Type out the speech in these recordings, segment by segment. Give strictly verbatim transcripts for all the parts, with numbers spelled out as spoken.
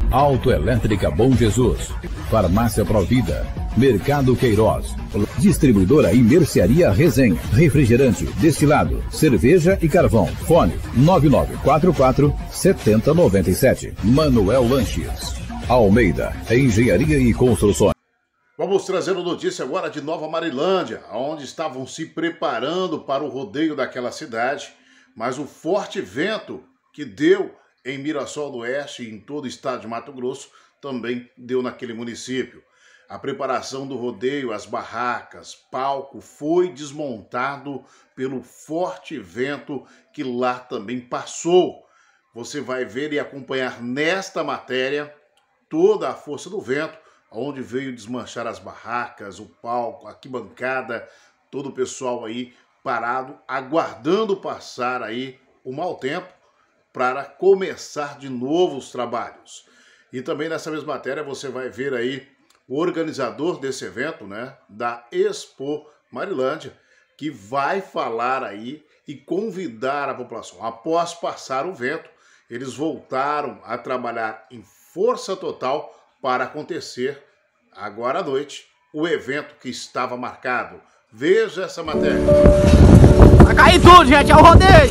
Autoelétrica Bom Jesus, Farmácia Provida, Mercado Queiroz, Distribuidora e Mercearia Resenha, Refrigerante, Destilado, Cerveja e Carvão. Fone nove nove quatro quatro sete zero nove sete. Manuel Lanches, Almeida, Engenharia e Construções. Vamos trazer uma notícia agora de Nova Marilândia, onde estavam se preparando para o rodeio daquela cidade, mas o forte vento que deu em Mirassol do Oeste e em todo o estado de Mato Grosso também deu naquele município. A preparação do rodeio, as barracas, palco, foi desmontado pelo forte vento que lá também passou. Você vai ver e acompanhar nesta matéria toda a força do vento, onde veio desmanchar as barracas, o palco, a arquibancada, todo o pessoal aí parado, aguardando passar aí o mau tempo para começar de novo os trabalhos. E também nessa mesma matéria você vai ver aí o organizador desse evento, né, da Expo Marilândia, que vai falar aí e convidar a população. Após passar o vento, eles voltaram a trabalhar em força total para acontecer agora à noite o evento que estava marcado. Veja essa matéria. Vai cair tudo, gente, é o rodeio.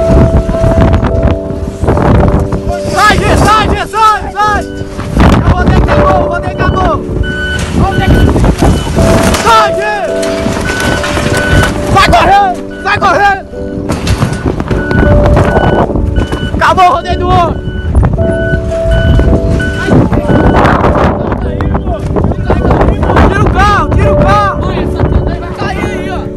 Sai, gente, sai, gente, sai, sai. O rodeio acabou, o rodeio acabou. Sai, gente. Vai correndo, vai correndo. Acabou o rodeio do outro. Tira o carro, tira o carro. Olha, essa toda aí vai cair aí, ó.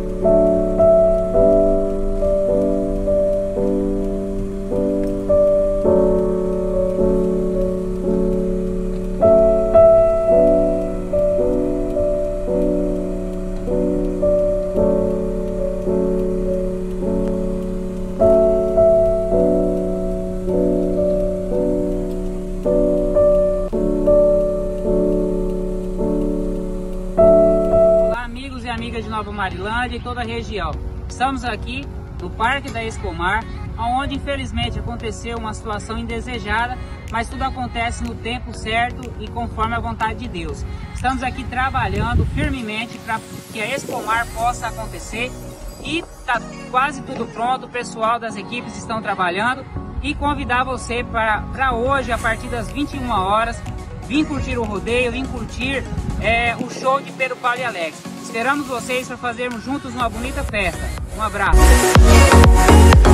Amigas de Nova Marilândia e toda a região. Estamos aqui no Parque da Expomar, onde infelizmente aconteceu uma situação indesejada, mas tudo acontece no tempo certo e conforme a vontade de Deus. Estamos aqui trabalhando firmemente para que a Expomar possa acontecer e está quase tudo pronto, o pessoal das equipes estão trabalhando e convidar você para hoje, a partir das vinte e uma horas, vir curtir o rodeio, vir curtir é, o show de Pedro, Paulo e Alex. Esperamos vocês para fazermos juntos uma bonita festa. Um abraço.